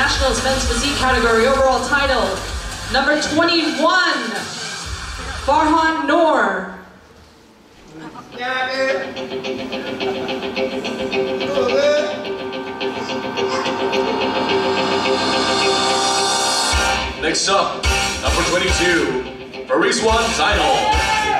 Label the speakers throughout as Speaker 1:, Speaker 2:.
Speaker 1: Nationals Men's Physique category overall title, number 21, Farhan Noor.
Speaker 2: Next up, number 22, Farizzuan, Zainal.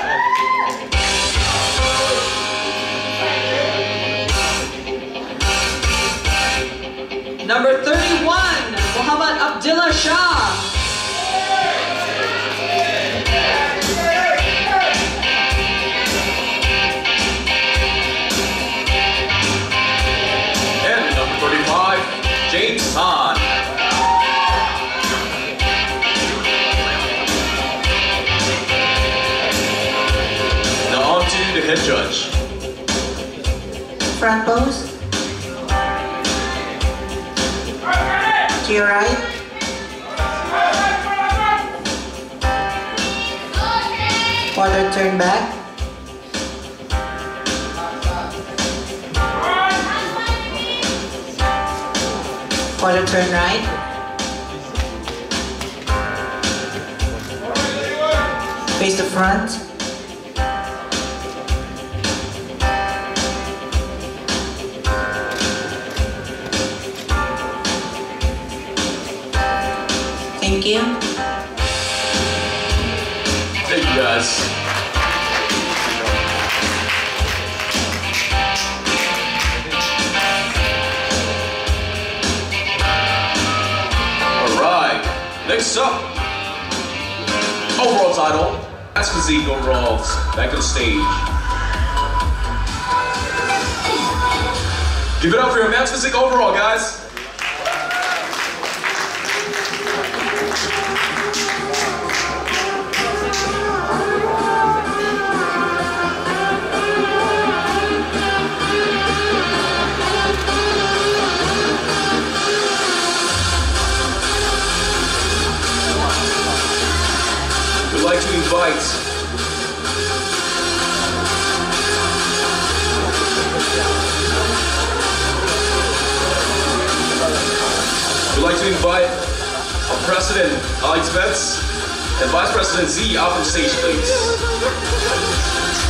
Speaker 1: Number 31, Abdillah, Shah.
Speaker 2: And number 35, Zainal. Now on to the head judge.
Speaker 3: Front pose. To your right. Quarter turn back. Quarter turn right. Face the front. Thank you.
Speaker 2: Thank you guys. Alright, next up, overall title, that's Physique overalls. Back to the stage. Give it up for your men's Physique overall, guys. We'd like to invite our President Alex Betts and Vice President Z out on stage, please.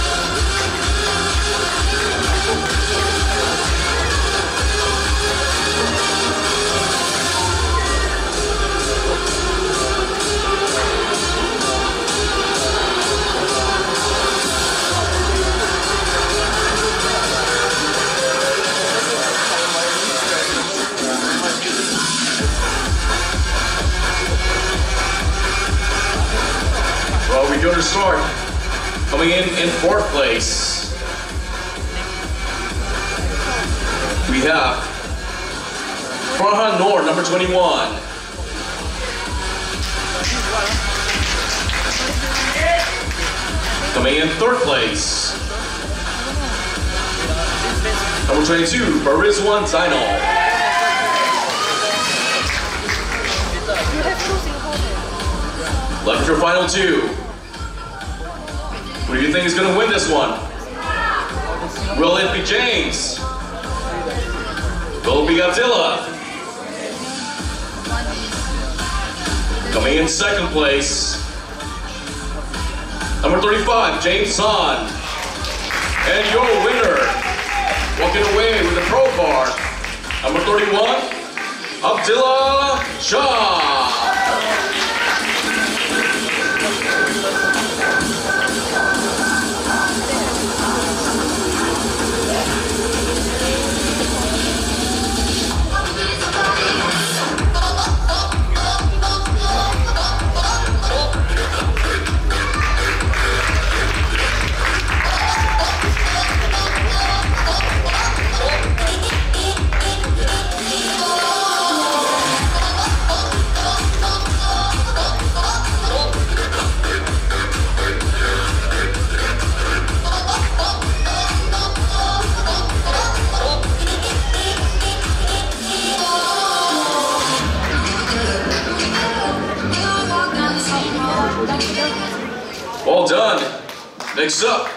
Speaker 2: Well, we're going to start. Coming in fourth place, we have Farhan Noor, number 21. Coming in third place, number 22, Farizzuan, Zainal. Left with your final two. Who do you think is going to win this one? Will it be James? Will it be Abdillah? Coming in second place, number 35, Zainal. And your winner, walking away with the pro card, number 31, Abdillah, Shah. All done. Next up,